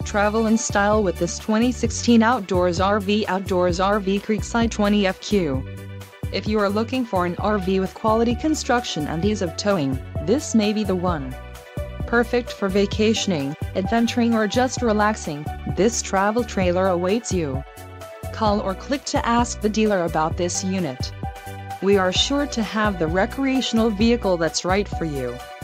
Travel in style with this 2016 Outdoors RV CREEKSIDE 20FQ. If you are looking for an RV with quality construction and ease of towing, this may be the one. Perfect for vacationing, adventuring or just relaxing, this travel trailer awaits you. Call or click to ask the dealer about this unit. We are sure to have the recreational vehicle that's right for you.